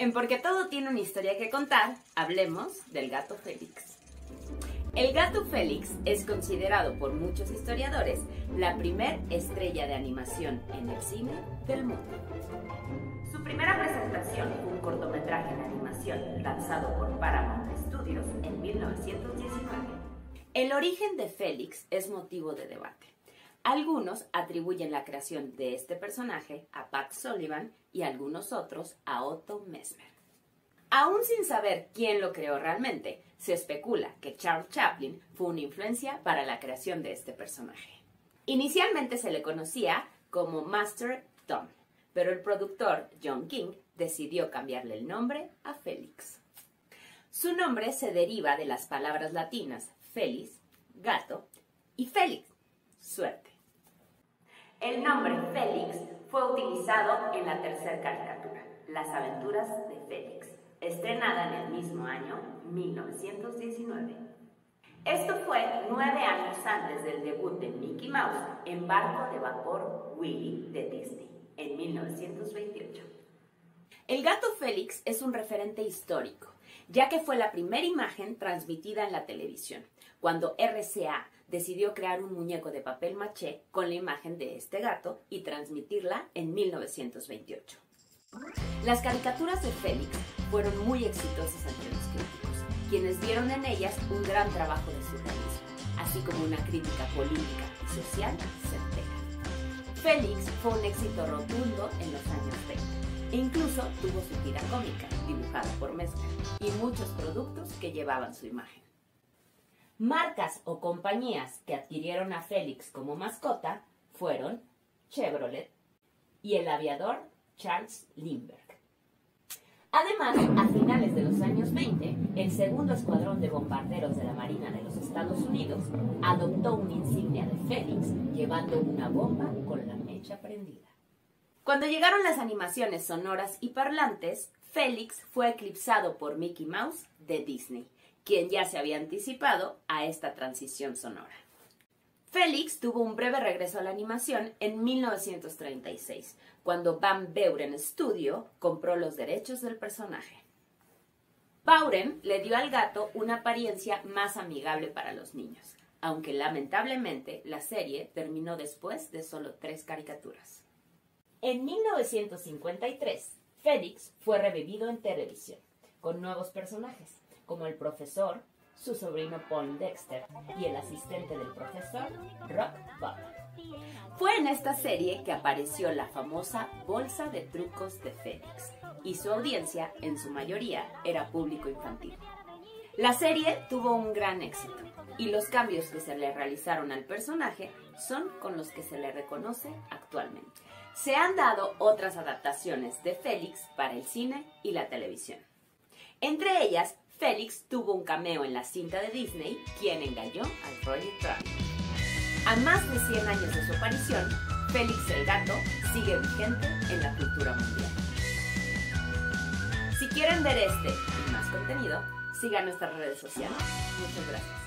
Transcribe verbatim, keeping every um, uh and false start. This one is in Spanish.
En Porque todo tiene una historia que contar, hablemos del gato Félix. El gato Félix es considerado por muchos historiadores la primer estrella de animación en el cine del mundo. Su primera presentación fue un cortometraje en animación lanzado por Paramount Studios en mil novecientos diecinueve. El origen de Félix es motivo de debate. Algunos atribuyen la creación de este personaje a Pat Sullivan y algunos otros a Otto Mesmer. Aún sin saber quién lo creó realmente, se especula que Charles Chaplin fue una influencia para la creación de este personaje. Inicialmente se le conocía como Master Tom, pero el productor John King decidió cambiarle el nombre a Félix. Su nombre se deriva de las palabras latinas Felis, gato, y Félix, suerte. El nombre Félix fue utilizado en la tercera caricatura, Las aventuras de Félix, estrenada en el mismo año, mil novecientos diecinueve. Esto fue nueve años antes del debut de Mickey Mouse en Barco de Vapor Willy de Disney, en mil novecientos veintiocho. El gato Félix es un referente histórico, ya que fue la primera imagen transmitida en la televisión, cuando R C A decidió crear un muñeco de papel maché con la imagen de este gato y transmitirla en mil novecientos veintiocho. Las caricaturas de Félix fueron muy exitosas entre los críticos, quienes vieron en ellas un gran trabajo de surrealismo, así como una crítica política y social certera. Félix fue un éxito rotundo en los años veinte, e incluso tuvo su tira cómica, dibujada por Mesmer, y muchos productos que llevaban su imagen. Marcas o compañías que adquirieron a Félix como mascota fueron Chevrolet y el aviador Charles Lindbergh. Además, a finales de los años veinte, el segundo escuadrón de bombarderos de la Marina de los Estados Unidos adoptó una insignia de Félix llevando una bomba con la mecha prendida. Cuando llegaron las animaciones sonoras y parlantes, Félix fue eclipsado por Mickey Mouse de Disney, quien ya se había anticipado a esta transición sonora. Félix tuvo un breve regreso a la animación en mil novecientos treinta y seis, cuando Van Buren Studio compró los derechos del personaje. Buren le dio al gato una apariencia más amigable para los niños, aunque lamentablemente la serie terminó después de solo tres caricaturas. En mil novecientos cincuenta y tres, Félix fue revivido en televisión, con nuevos personajes, como el profesor, su sobrino Paul Dexter y el asistente del profesor, Rock Bubble. Fue en esta serie que apareció la famosa Bolsa de Trucos de Félix, y su audiencia, en su mayoría, era público infantil. La serie tuvo un gran éxito, y los cambios que se le realizaron al personaje son con los que se le reconoce actualmente. Se han dado otras adaptaciones de Félix para el cine y la televisión. Entre ellas, Félix tuvo un cameo en la cinta de Disney, Quien engañó al Project Ram. A más de cien años de su aparición, Félix el gato sigue vigente en la cultura mundial. Si quieren ver este y más contenido, sigan nuestras redes sociales. Muchas gracias.